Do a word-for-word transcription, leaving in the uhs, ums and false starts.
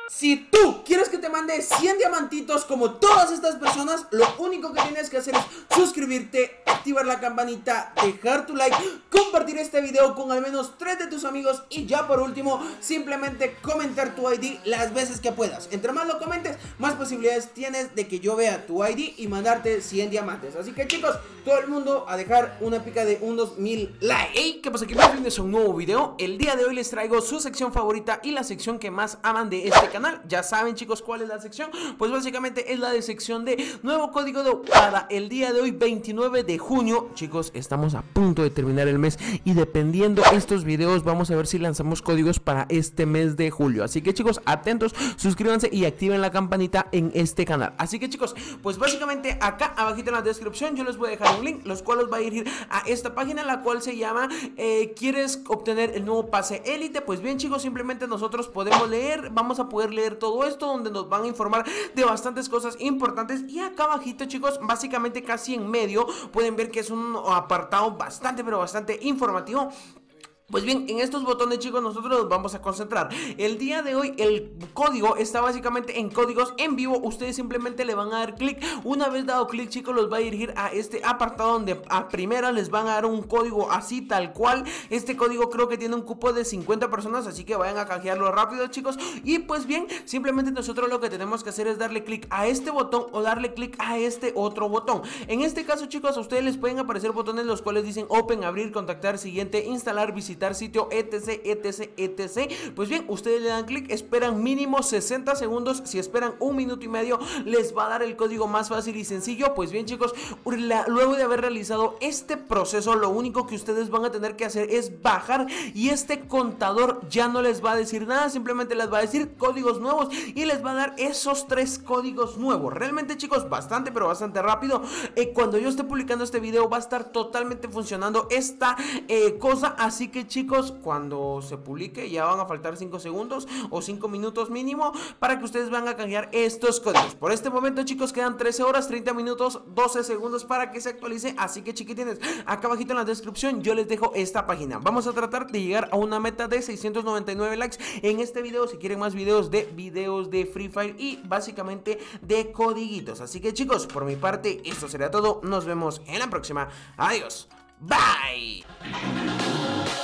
Si tú quieres que te mande cien diamantitos como todas estas personas, lo único que tienes que hacer es suscribirte, activar la campanita, dejar tu like, compartir este video con al menos tres de tus amigos y ya por último, simplemente comentar tu I D las veces que puedas. Entre más lo comentes, más posibilidades tienes de que yo vea tu I D y mandarte cien diamantes. Así que chicos, todo el mundo a dejar una pica de unos mil likes. Hey, ¿qué pasa? Que bienvenidos a un nuevo video. El día de hoy les traigo su sección favorita y la sección que más aman de este canal. Ya saben chicos cuál es la sección. Pues básicamente es la de sección de nuevo código de para el día de hoy veintinueve de junio. Chicos, estamos a punto de terminar el mes y dependiendo estos videos vamos a ver si lanzamos códigos para este mes de julio. Así que chicos, atentos, suscríbanse y activen la campanita en este canal. Así que chicos, pues básicamente acá abajito en la descripción yo les voy a dejar un link, los cuales va a dirigir a esta página, la cual se llama eh, ¿quieres obtener el nuevo pase élite? Pues bien chicos, simplemente nosotros podemos leer, vamos a poder leer todo esto, donde nos van a informar de bastantes cosas importantes. Y acá abajito chicos, básicamente casi en medio, pueden ver que es un apartado bastante pero bastante informativo. Pues bien, en estos botones chicos nosotros nos vamos a concentrar. El día de hoy el código está básicamente en códigos en vivo. Ustedes simplemente le van a dar clic. Una vez dado clic chicos, los va a dirigir a este apartado donde a primera les van a dar un código así tal cual. Este código creo que tiene un cupo de cincuenta personas, así que vayan a canjearlo rápido chicos. Y pues bien, simplemente nosotros lo que tenemos que hacer es darle clic a este botón o darle clic a este otro botón. En este caso chicos, a ustedes les pueden aparecer botones los cuales dicen open, abrir, contactar, siguiente, instalar, visitar sitio, etc, etc, etc. Pues bien, ustedes le dan clic, esperan mínimo sesenta segundos. Si esperan un minuto y medio, les va a dar el código más fácil y sencillo. Pues bien chicos, la, luego de haber realizado este proceso, lo único que ustedes van a tener que hacer es bajar y este contador ya no les va a decir nada, simplemente les va a decir códigos nuevos y les va a dar esos tres códigos nuevos. Realmente chicos, bastante pero bastante rápido. eh, Cuando yo esté publicando este video va a estar totalmente funcionando esta eh, cosa, así que chicos, cuando se publique ya van a faltar cinco segundos o cinco minutos mínimo para que ustedes van a canjear estos códigos. Por este momento chicos quedan trece horas, treinta minutos, doce segundos para que se actualice. Así que chiquitines, acá abajito en la descripción yo les dejo esta página. Vamos a tratar de llegar a una meta de seiscientos noventa y nueve likes en este video. Si quieren más videos de videos de Free Fire y básicamente de codiguitos. Así que chicos, por mi parte esto será todo. Nos vemos en la próxima. Adiós. Bye.